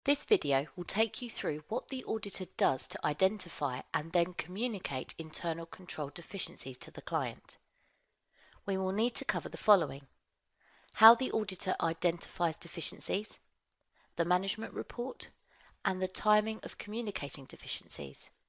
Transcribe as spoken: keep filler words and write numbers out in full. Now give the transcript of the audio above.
This video will take you through what the auditor does to identify and then communicate internal control deficiencies to the client. We will need to cover the following: how the auditor identifies deficiencies, the management report, and the timing of communicating deficiencies.